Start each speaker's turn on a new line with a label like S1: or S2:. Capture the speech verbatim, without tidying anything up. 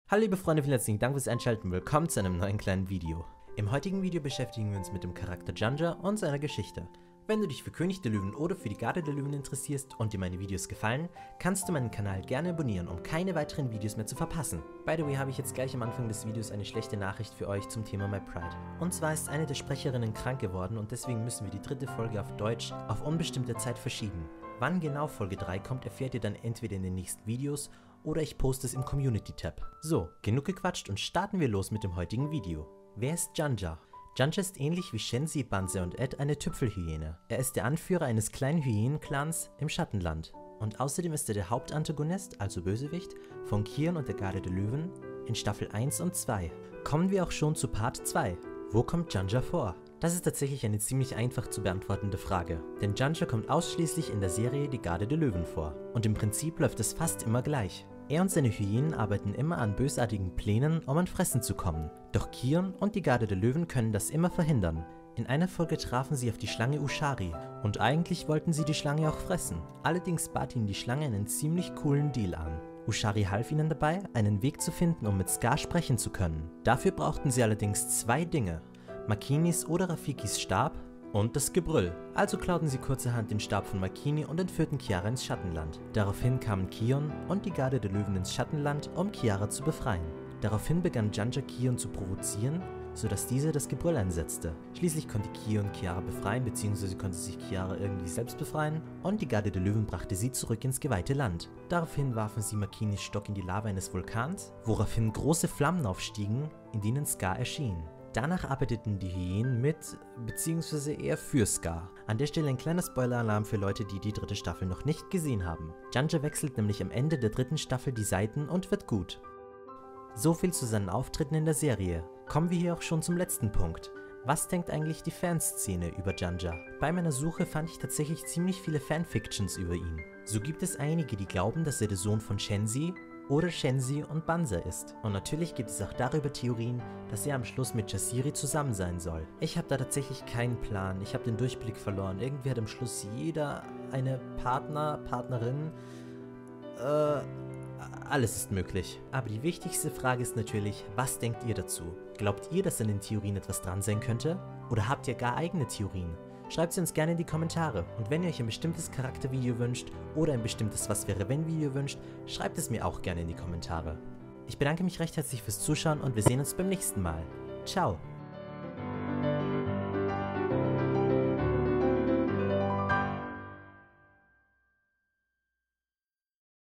S1: Hallo liebe Freunde, vielen herzlichen Dank fürs Einschalten, willkommen zu einem neuen kleinen Video. Im heutigen Video beschäftigen wir uns mit dem Charakter Janja und seiner Geschichte. Wenn du dich für König der Löwen oder für die Garde der Löwen interessierst und dir meine Videos gefallen, kannst du meinen Kanal gerne abonnieren, um keine weiteren Videos mehr zu verpassen. By the way habe ich jetzt gleich am Anfang des Videos eine schlechte Nachricht für euch zum Thema My Pride. Und zwar ist eine der Sprecherinnen krank geworden und deswegen müssen wir die dritte Folge auf Deutsch auf unbestimmte Zeit verschieben. Wann genau Folge drei kommt, erfährt ihr dann entweder in den nächsten Videos oder ich poste es im Community-Tab. So, genug gequatscht und starten wir los mit dem heutigen Video. Wer ist Janja? Janja ist ähnlich wie Shenzi, Banse und Ed eine Tüpfelhyäne. Er ist der Anführer eines kleinen Hyänen-Clans im Schattenland. Und außerdem ist er der Hauptantagonist, also Bösewicht, von Kion und der Garde der Löwen in Staffel eins und zwei. Kommen wir auch schon zu Part zwei. Wo kommt Janja vor? Das ist tatsächlich eine ziemlich einfach zu beantwortende Frage, denn Janja kommt ausschließlich in der Serie Die Garde der Löwen vor. Und im Prinzip läuft es fast immer gleich. Er und seine Hyänen arbeiten immer an bösartigen Plänen, um an Fressen zu kommen. Doch Kion und die Garde der Löwen können das immer verhindern. In einer Folge trafen sie auf die Schlange Ushari und eigentlich wollten sie die Schlange auch fressen. Allerdings bat ihnen die Schlange einen ziemlich coolen Deal an. Ushari half ihnen dabei, einen Weg zu finden, um mit Scar sprechen zu können. Dafür brauchten sie allerdings zwei Dinge: Makinis oder Rafikis Stab und das Gebrüll. Also klauten sie kurzerhand den Stab von Makini und entführten Chiara ins Schattenland. Daraufhin kamen Kion und die Garde der Löwen ins Schattenland, um Chiara zu befreien. Daraufhin begann Janja Kion zu provozieren, sodass dieser das Gebrüll einsetzte. Schließlich konnte Kion Chiara befreien, beziehungsweise konnte sich Chiara irgendwie selbst befreien und die Garde der Löwen brachte sie zurück ins geweihte Land. Daraufhin warfen sie Makinis Stock in die Lava eines Vulkans, woraufhin große Flammen aufstiegen, in denen Scar erschien. Danach arbeiteten die Hyänen mit, beziehungsweise eher für Scar. An der Stelle ein kleiner Spoiler-Alarm für Leute, die die dritte Staffel noch nicht gesehen haben. Janja wechselt nämlich am Ende der dritten Staffel die Seiten und wird gut. So viel zu seinen Auftritten in der Serie. Kommen wir hier auch schon zum letzten Punkt. Was denkt eigentlich die Fanszene über Janja? Bei meiner Suche fand ich tatsächlich ziemlich viele Fanfictions über ihn. So gibt es einige, die glauben, dass er der Sohn von Shenzi oder Shenzi und Banse ist. Und natürlich gibt es auch darüber Theorien, dass er am Schluss mit Jasiri zusammen sein soll. Ich habe da tatsächlich keinen Plan, ich habe den Durchblick verloren. Irgendwie hat am Schluss jeder eine Partner, Partnerin, äh, alles ist möglich. Aber die wichtigste Frage ist natürlich, was denkt ihr dazu? Glaubt ihr, dass an den Theorien etwas dran sein könnte? Oder habt ihr gar eigene Theorien? Schreibt sie uns gerne in die Kommentare. Und wenn ihr euch ein bestimmtes Charaktervideo wünscht oder ein bestimmtes Was wäre wenn Video wünscht, schreibt es mir auch gerne in die Kommentare. Ich bedanke mich recht herzlich fürs Zuschauen und wir sehen uns beim nächsten Mal. Ciao!